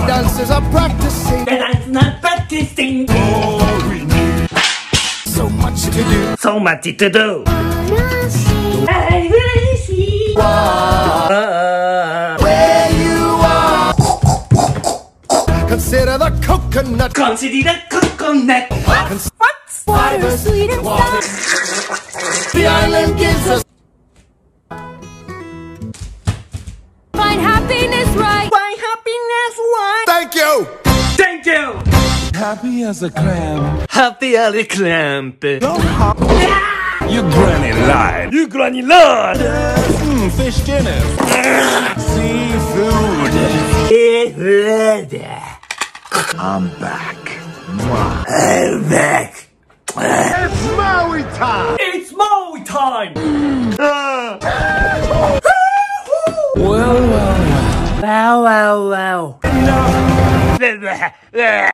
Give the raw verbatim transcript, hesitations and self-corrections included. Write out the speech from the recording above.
dancers are practicing. The dancers are practicing. Oh, we need so much to do. So much to do. I really see where you are. Consider the coconut. Consider the coconut. What? Water sweet and sour. The island gives us. Find happiness right. Find happiness right. Thank you. Thank you. Happy as a clam. Happy as a clam. Don't hop. You granny lied. You granny lord. Mmm, fish dinner. Seafood. I'm back. Mwah. I'm back. It's Maui time. It's Maui time. Well, well, well. Wow, wow, wow.